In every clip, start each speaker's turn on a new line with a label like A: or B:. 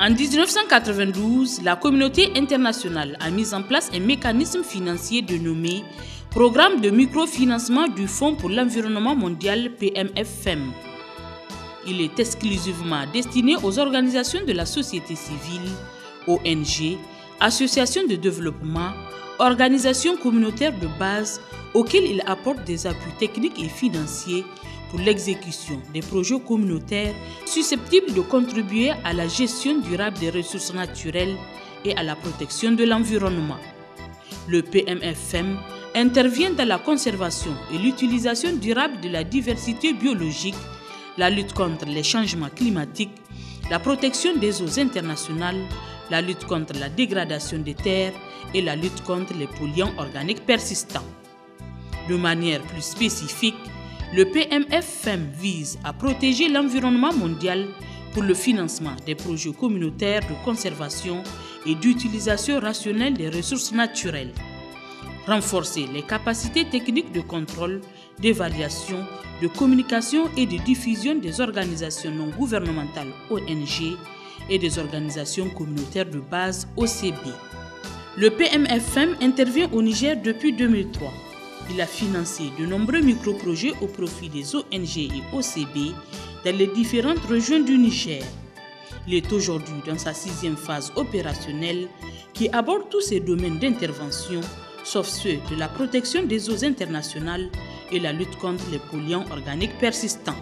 A: En 1992, la communauté internationale a mis en place un mécanisme financier dénommé Programme de microfinancement du Fonds pour l'environnement mondial PMF-FEM. Il est exclusivement destiné aux organisations de la société civile, ONG, associations de développement, organisations communautaires de base auxquelles il apporte des appuis techniques et financiers pour l'exécution des projets communautaires susceptibles de contribuer à la gestion durable des ressources naturelles et à la protection de l'environnement. Le PMF-FEM intervient dans la conservation et l'utilisation durable de la diversité biologique, la lutte contre les changements climatiques, la protection des eaux internationales, la lutte contre la dégradation des terres et la lutte contre les polluants organiques persistants. De manière plus spécifique, le PMF-FEM vise à protéger l'environnement mondial pour le financement des projets communautaires de conservation et d'utilisation rationnelle des ressources naturelles, renforcer les capacités techniques de contrôle, d'évaluation, de communication et de diffusion des organisations non gouvernementales ONG et des organisations communautaires de base OCB. Le PMF-FEM intervient au Niger depuis 2003. Il a financé de nombreux microprojets au profit des ONG et OCB dans les différentes régions du Niger. Il est aujourd'hui dans sa 6e phase opérationnelle qui aborde tous ces domaines d'intervention, sauf ceux de la protection des eaux internationales et la lutte contre les polluants organiques persistants.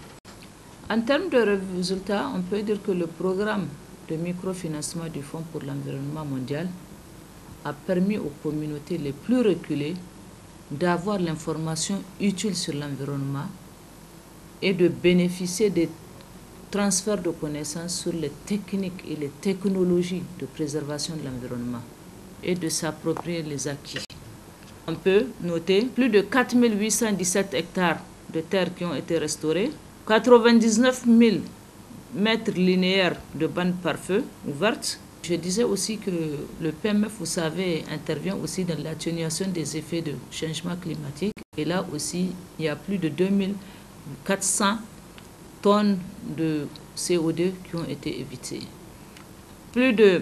B: En termes de résultats, on peut dire que le programme de microfinancement du Fonds pour l'environnement mondial a permis aux communautés les plus reculées d'avoir l'information utile sur l'environnement et de bénéficier des transferts de connaissances sur les techniques et les technologies de préservation de l'environnement et de s'approprier les acquis. On peut noter plus de 4 817 hectares de terres qui ont été restaurés, 99 000 mètres linéaires de bandes par feu ouvertes. Je disais aussi que le PMF, vous savez, intervient aussi dans l'atténuation des effets de changement climatique. Et là aussi, il y a plus de 2400 tonnes de CO2 qui ont été évitées. Plus de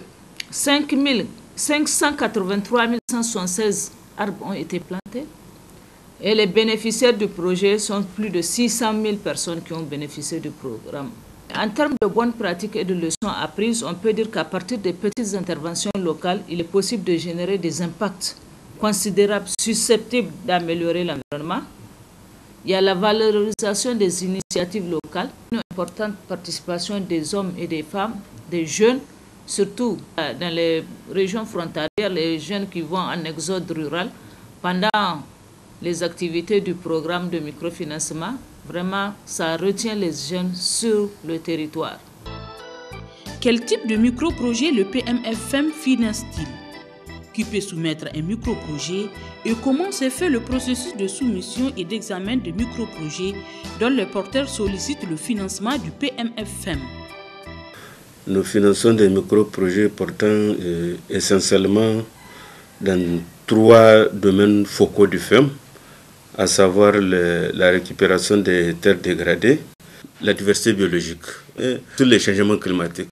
B: 583 176 arbres ont été plantés. Et les bénéficiaires du projet sont plus de 600 000 personnes qui ont bénéficié du programme. En termes de bonnes pratiques et de leçons apprises, on peut dire qu'à partir des petites interventions locales, il est possible de générer des impacts considérables susceptibles d'améliorer l'environnement. Il y a la valorisation des initiatives locales, une importante participation des hommes et des femmes, des jeunes, surtout dans les régions frontalières, les jeunes qui vont en exode rural pendant les activités du programme de microfinancement. Vraiment, ça retient les jeunes sur le territoire.
A: Quel type de microprojet le PMF-FEM finance-t-il? Qui peut soumettre un microprojet et comment se fait le processus de soumission et d'examen de microprojets dont les porteurs sollicitent le financement du PMF-FEM?
C: Nous finançons des microprojets portant essentiellement dans 3 domaines focaux du FEM, à savoir la récupération des terres dégradées, la diversité biologique et tous les changements climatiques.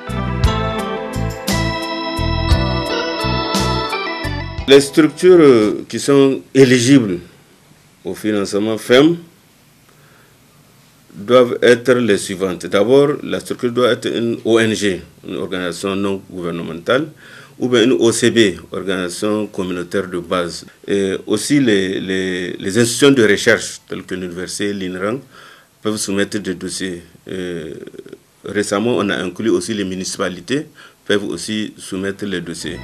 C: Les structures qui sont éligibles au financement FEM doivent être les suivantes. D'abord, la structure doit être une ONG, une organisation non gouvernementale, ou bien une OCB, organisation communautaire de base. Et aussi les institutions de recherche, telles que l'université, l'INRAN, peuvent soumettre des dossiers. Récemment, on a inclus aussi les municipalités, peuvent aussi soumettre les dossiers.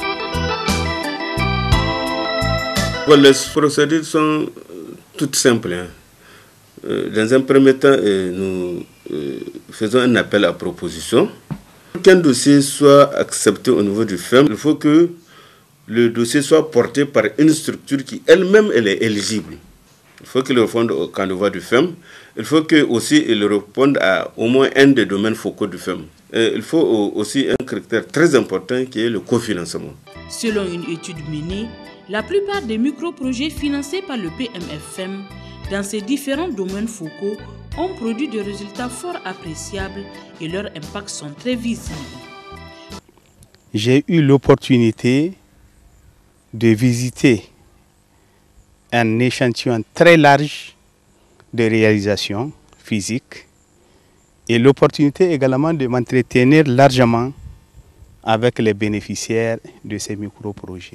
C: Bon, les procédures sont toutes simples. Dans un premier temps, nous faisons un appel à proposition. Pour qu'un dossier soit accepté au niveau du FEM, il faut que le dossier soit porté par une structure qui elle-même elle est éligible. Il faut qu'il réponde au canevas du FEM. Il faut qu'il aussi réponde à au moins un des domaines focaux du FEM. Et il faut aussi un critère très important qui est le cofinancement.
A: Selon une étude menée, la plupart des microprojets financés par le PMF-FEM dans ces différents domaines focaux ont produit des résultats fort appréciables et leurs impacts sont très visibles.
D: J'ai eu l'opportunité de visiter un échantillon très large de réalisations physiques et l'opportunité également de m'entretenir largement avec les bénéficiaires de ces micro-projets.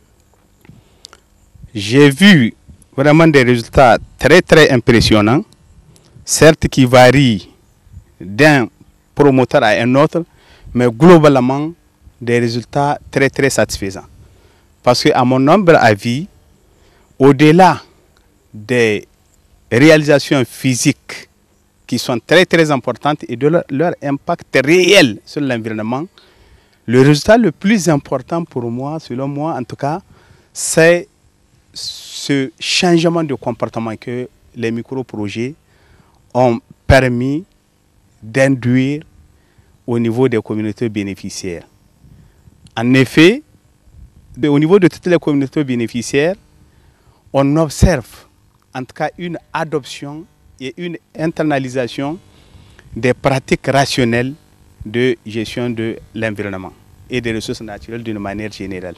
D: J'ai vu vraiment des résultats très impressionnants, certes qui varient d'un promoteur à un autre, mais globalement des résultats très satisfaisants. Parce qu'à mon humble avis, au-delà des réalisations physiques qui sont très importantes et de leur impact réel sur l'environnement, le résultat le plus important pour moi, selon moi en tout cas, c'est ce changement de comportement que les micro-projets ont permis d'induire au niveau des communautés bénéficiaires. En effet, au niveau de toutes les communautés bénéficiaires, on observe en tout cas une adoption et une internalisation des pratiques rationnelles de gestion de l'environnement et des ressources naturelles d'une manière générale.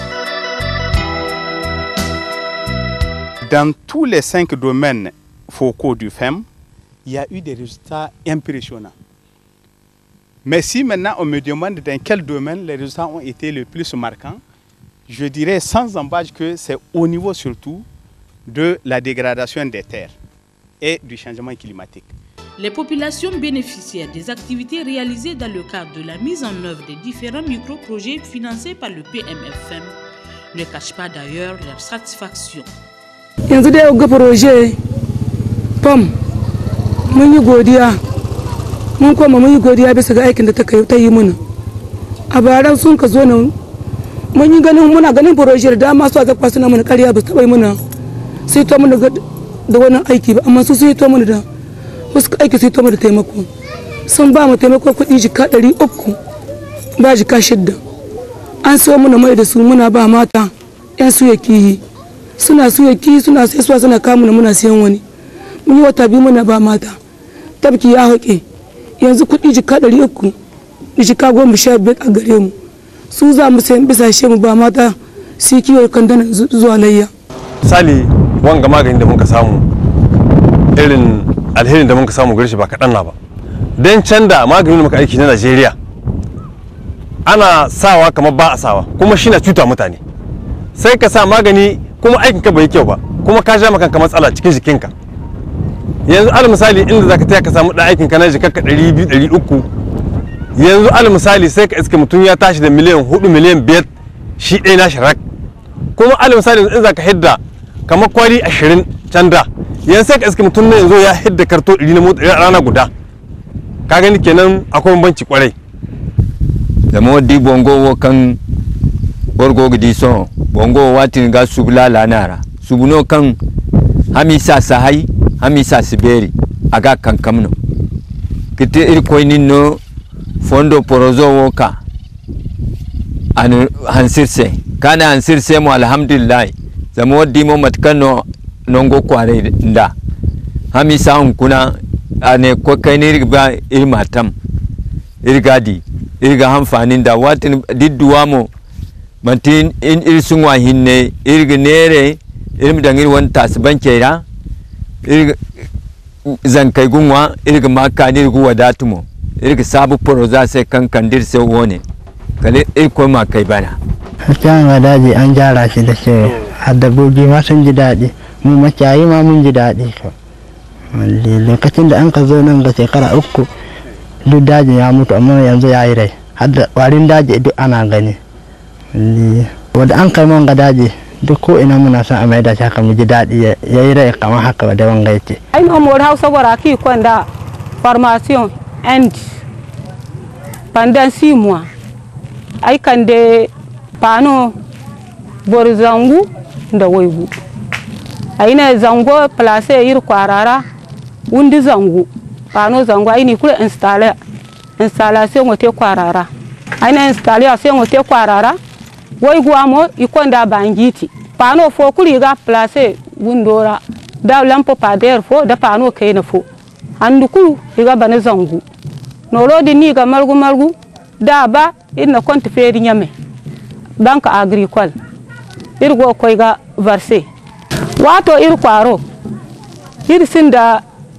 D: Dans tous les 5 domaines focaux du FEM, il y a eu des résultats impressionnants. Mais si maintenant on me demande dans quel domaine les résultats ont été le plus marquants, je dirais sans embâche que c'est au niveau surtout de la dégradation des terres et du changement climatique.
A: Les populations bénéficiaires des activités réalisées dans le cadre de la mise en œuvre des différents micro-projets financés par le PMFM ne cachent pas d'ailleurs leur satisfaction.
E: Yanzu da yau ga projet PAM mun yi godiya mun koma mun yi godiya bisa ga aikin da ta yi mana a bara sun ka zo nan mun yi ganin muna ganin projet da dama su a zakwa suna mana ƙarya ba su taɓa yi mana sai to mana da wannan aiki ba amma su sai to mana da wasu aiki sai to mana taimako sun ba mu taimako kuɗi jika 300 ba jika 6 an so mana mai da su muna ba mata yan su yake suna suyaki suna sai suna kamu muna siyan wani mun yi wata biyu muna ba mata tabki ya haƙe yanzu kuɗi jika 300 jika 15 a gare mu su za mu sayan bisashe mu ba mata su kiwo kandana zuwa layya.
F: Misali wanga magani da muka samu irin alherin da muka samu gare shi ba kaɗan na ba don can da maganin da muka aiki na Najeriya ana sawa kamar ba a sawa kuma shi na cuta mutane sai ka sa magani kuma aikinka bai kyau ba kuma ka ja maka matsala cikin jikinka. Yanzu al misali inda zaka taya ka samu dan aikinka na jikarka 200 300 yanzu al misali sai ka iske mutum ya tashi da miliyan 4 miliyan 5 shi ɗaya na shirak kuma al misali in zaka hidda kamar kwari 20 can da yanzu sai ka iske mutum ne yanzu ya hidda karto 100 na mota rana guda ka gani kenan akwai bambanci kwarai
G: da modi bongo kan borgo gidi so bongo watin ga subla lanara subuno kan hamisa sahai hamisa siberi aga kan kamno kite ir koyninno fondo porozo woka an hansirse kana hansirse mo alhamdulillah zamo wadi mo matkano nongo kware nda hamisa hunkuna ane ko kaynir ba ir matam ir gadi ir ga hamfanin da watin didduwa mo mantin in irsunwa hinne irga nere irmi dangir wanta sbankera irga zankai gunwa irga makani irga wadatumo irga sabu poroza sai kan kandir sai wone kale irko makai bana
H: can daji an jara shi da shi haddabobi ma sun ji daɗi mu makiyayi ma mun ji daɗi lokacin da an ka zo nan ga shekara 3 duk dajin ya mutu amma yanzu ya yi rai hadda warin daji duk ana gani wadda an kai man ga daji duk ko ina muna son a mai da shaka mu ji daɗi ya yi rai kamar haka da wanga yace
I: ai amor hausa bara ki kwanda formation and pendant 6 mois ai kan de pano borzangu da waigu ai ne zango place yir kwarara wundi zangu pano zangu ai ni kula installation wote kwarara ai ne installation wote kwarara waigu amo ikonda bangiti pano fo kuri ga place wundora da lampo pader fo da pano kaina fo handuku iga bana zangu no rodi ni ga malgu da ba ina compte feri nyame banque agricole irgo ko iga verser wato ir kwaro ir sinda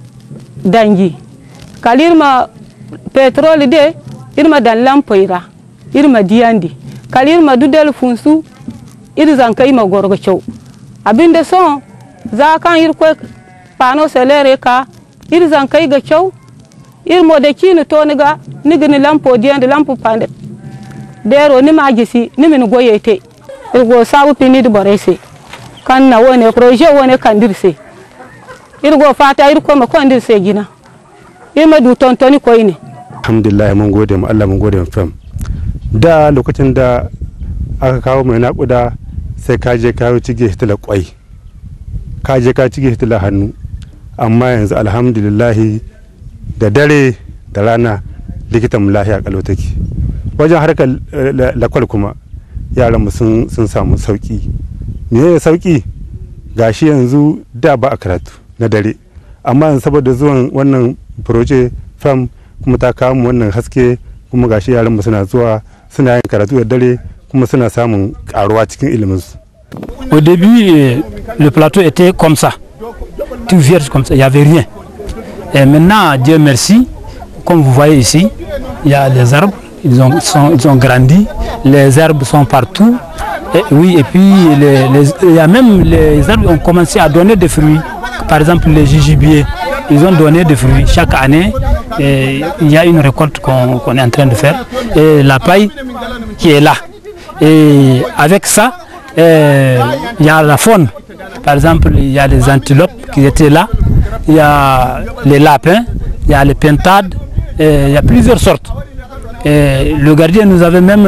I: dangi kalirma petrol de irma dan lampoira irma diandi kalirma dudel funsu ir zankai ma gorgo chow abinde son za kan ir ko pano solaire ka ir zankai ga chow ir mode kini to niga nigini lampo diandi lampo pande dero ni magisi ni min goyete irgo sabu pini de borese kan na wone projet wone kandirse irgo fata irko ma kandirse gina irma du tontoni koyne
D: alhamdulillah mun gode mu Allah mun gode mu fam da lokacin da aka kawo mai nakuda sai ka je kawo cige hitila kwai ka je ka cige hitila hannu amma yanzu alhamdulillah da dare da rana likitan mu lafiya kalau take wajen harkar lakwal kuma yaran mu sun samu sauki me ya sauki gashi yanzu da ba a karatu na dare amma yanzu saboda zuwan wannan proje fam kuma ta kawo mu wannan haske kuma gashi yaran mu suna zuwa suna yin karatu da dare kuma suna samun karuwa cikin ilimin su.
J: Au début le plateau était comme ça, tout vierge comme ça, il y avait rien. Et maintenant Dieu merci, comme vous voyez ici, il y a des arbres, ils ont grandi, les herbes sont partout. Et, oui, et puis il y a même les arbres ont commencé à donner des fruits. Par exemple les gibiers, ils ont donné des fruits. Chaque année, il y a une récolte qu'on est en train de faire. Et la paille qui est là. Et avec ça, il y a la faune. Par exemple, il y a les antilopes qui étaient là. Il y a les lapins, il y a les pintades. Il y a plusieurs sortes. Et le gardien nous avait même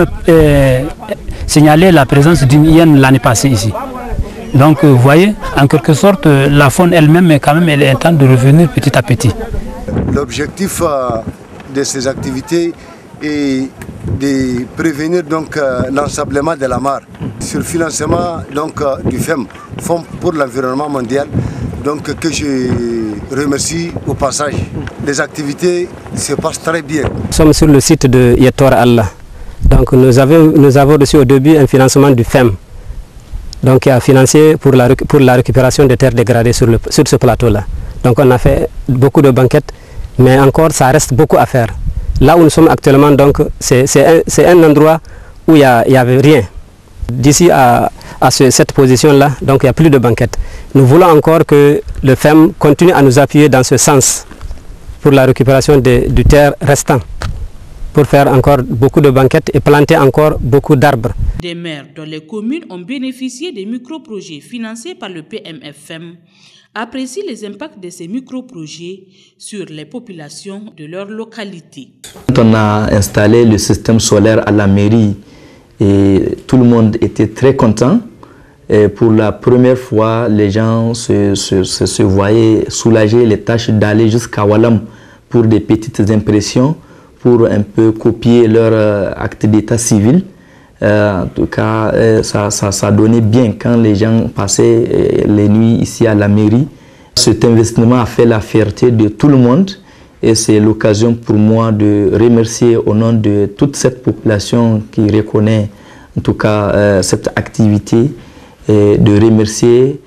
J: signalé la présence d'une hyène l'année passée ici. Donc vous voyez, en quelque sorte, la faune elle-même, quand même, elle est en train de revenir petit à petit.
K: L'objectif de ces activités est de prévenir donc l'ensablement de la mare. Sur le financement donc, du FEM, Fonds pour l'environnement mondial, donc, que je remercie au passage. Les activités se passent très bien.
L: Nous sommes sur le site de Yetor Allah. Donc nous avons reçu au début un financement du FEM, donc qui a financé pour la récupération des terres dégradées sur ce plateau-là. Donc on a fait beaucoup de banquettes, mais encore ça reste beaucoup à faire. Là où nous sommes actuellement, donc c'est un endroit où il n'y avait rien. D'ici à cette position-là, donc il n'y a plus de banquettes. Nous voulons encore que le FEM continue à nous appuyer dans ce sens pour la récupération du terre restant, pour faire encore beaucoup de banquettes et planter encore beaucoup d'arbres.
A: Des maires dont les communes ont bénéficié des micro-projets financés par le PMFM apprécient les impacts de ces micro-projets sur les populations de leur localité.
M: Quand on a installé le système solaire à la mairie, et tout le monde était très content. Et pour la première fois, les gens se voyaient soulager les tâches d'aller jusqu'à Walam pour des petites impressions, pour un peu copier leur acte d'état civil. En tout cas, ça donnait bien quand les gens passaient les nuits ici à la mairie. Cet investissement a fait la fierté de tout le monde et c'est l'occasion pour moi de remercier au nom de toute cette population qui reconnaît en tout cas cette activité et de remercier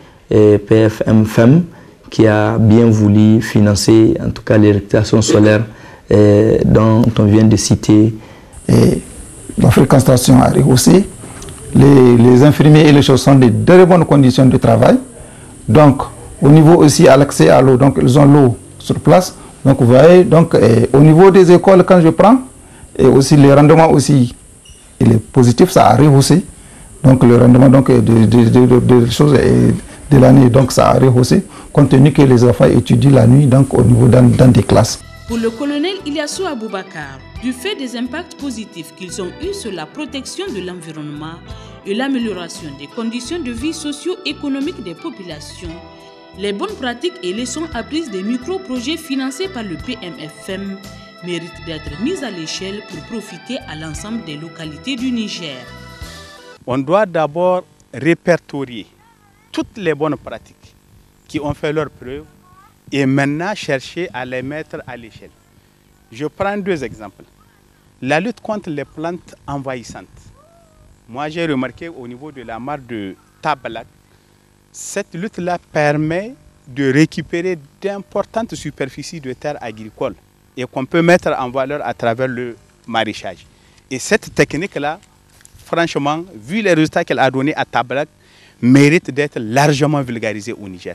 M: PFMFM qui a bien voulu financer en tout cas les récupérations solaires dont on vient de citer.
N: Et la fréquentation a rehaussé, les infirmiers et les choses sont de très bonnes conditions de travail. Donc au niveau aussi à l'accès à l'eau, donc ils ont l'eau sur place. Donc vous voyez, donc, au niveau des écoles, quand je prends, et aussi le rendement aussi, il est positif, ça a rehaussé. Donc le rendement donc, des choses de l'année, donc ça a rehaussé, compte tenu que les enfants étudient la nuit donc, au niveau dans des classes.
A: Pour le colonel Ilyassou Aboubakar, du fait des impacts positifs qu'ils ont eus sur la protection de l'environnement et l'amélioration des conditions de vie socio-économiques des populations, les bonnes pratiques et leçons apprises des micro-projets financés par le PMFM méritent d'être mises à l'échelle pour profiter à l'ensemble des localités du Niger.
D: On doit d'abord répertorier toutes les bonnes pratiques qui ont fait leur preuve et maintenant chercher à les mettre à l'échelle. Je prends 2 exemples. La lutte contre les plantes envahissantes. Moi, j'ai remarqué au niveau de la mare de Tabalak, cette lutte-là permet de récupérer d'importantes superficies de terres agricoles et qu'on peut mettre en valeur à travers le maraîchage. Et cette technique-là, franchement, vu les résultats qu'elle a donnés à Tabalak, mérite d'être largement vulgarisée au Niger.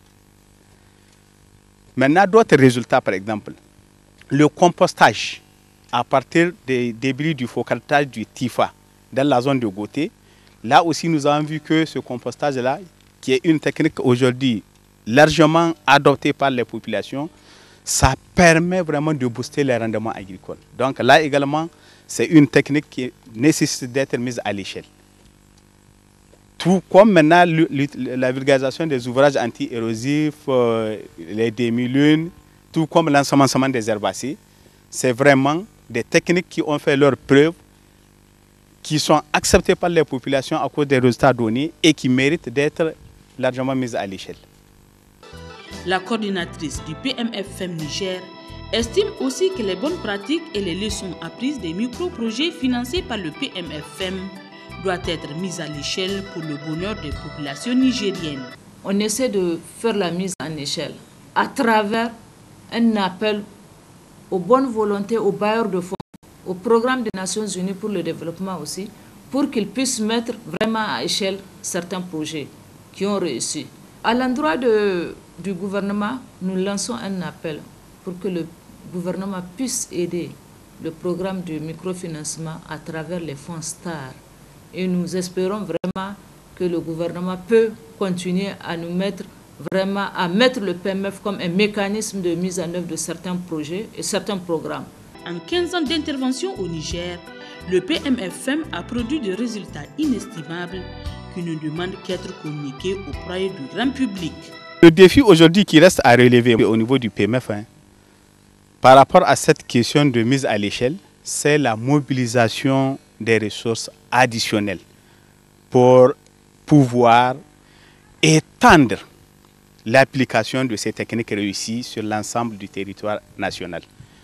D: Maintenant, d'autres résultats, par exemple, le compostage à partir des débris du focatage du Tifa dans la zone de Goté. Là aussi, nous avons vu que ce compostage-là, qui est une technique aujourd'hui largement adoptée par les populations, ça permet vraiment de booster les rendements agricoles. Donc là également, c'est une technique qui nécessite d'être mise à l'échelle. Tout comme maintenant la vulgarisation des ouvrages anti-érosifs, les demi-lunes, tout comme l'ensemencement des herbacées, c'est vraiment des techniques qui ont fait leur preuve, qui sont acceptées par les populations à cause des résultats donnés et qui méritent d'être largement mises à l'échelle.
A: La coordinatrice du PMFM Niger estime aussi que les bonnes pratiques et les leçons apprises des micro-projets financés par le PMFM doivent être mises à l'échelle pour le bonheur des populations nigériennes.
B: On essaie de faire la mise en échelle à travers un appel aux bonnes volontés, aux bailleurs de fonds, au programme des Nations Unies pour le développement aussi, pour qu'ils puissent mettre vraiment à échelle certains projets qui ont réussi. À l'endroit du gouvernement, nous lançons un appel pour que le gouvernement puisse aider le programme de microfinancement à travers les fonds STAR. Et nous espérons vraiment que le gouvernement peut continuer à nous mettre vraiment à mettre le PMF comme un mécanisme de mise en œuvre de certains projets et certains programmes.
A: En 15 ans d'intervention au Niger, le PMFM a produit des résultats inestimables qui ne demandent qu'être communiqués auprès du grand public.
D: Le défi aujourd'hui qui reste à relever au niveau du PMF, par rapport à cette question de mise à l'échelle, c'est la mobilisation des ressources additionnelles pour pouvoir étendre l'application de ces techniques réussies sur l'ensemble du territoire national.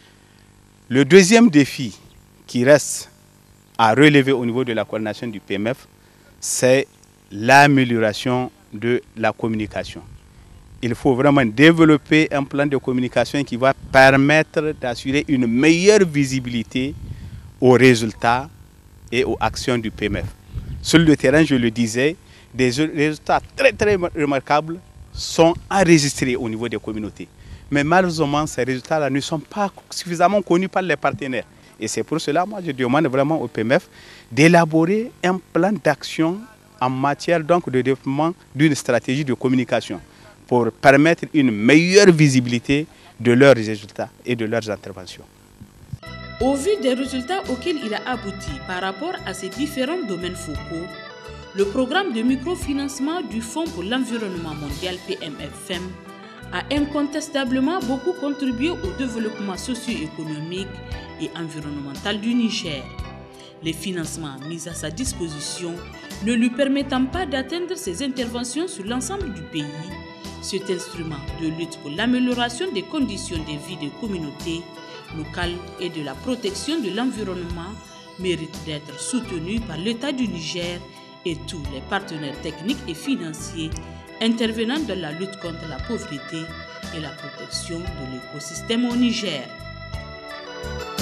D: Le deuxième défi qui reste à relever au niveau de la coordination du PMF, c'est l'amélioration de la communication. Il faut vraiment développer un plan de communication qui va permettre d'assurer une meilleure visibilité aux résultats et aux actions du PMF. Sur le terrain, je le disais, des résultats très remarquables sont enregistrés au niveau des communautés. Mais malheureusement, ces résultats-là ne sont pas suffisamment connus par les partenaires. Et c'est pour cela, moi, je demande vraiment au PMF d'élaborer un plan d'action en matière donc de développement d'une stratégie de communication pour permettre une meilleure visibilité de leurs résultats et de leurs interventions.
A: Au vu des résultats auxquels il a abouti par rapport à ces différents domaines focaux, le programme de microfinancement du Fonds pour l'environnement mondial PMFM a incontestablement beaucoup contribué au développement socio-économique et environnemental du Niger. Les financements mis à sa disposition ne lui permettant pas d'atteindre ses interventions sur l'ensemble du pays, cet instrument de lutte pour l'amélioration des conditions de vie des communautés locales et de la protection de l'environnement mérite d'être soutenu par l'État du Niger et tous les partenaires techniques et financiers intervenant dans la lutte contre la pauvreté et la protection de l'écosystème au Niger.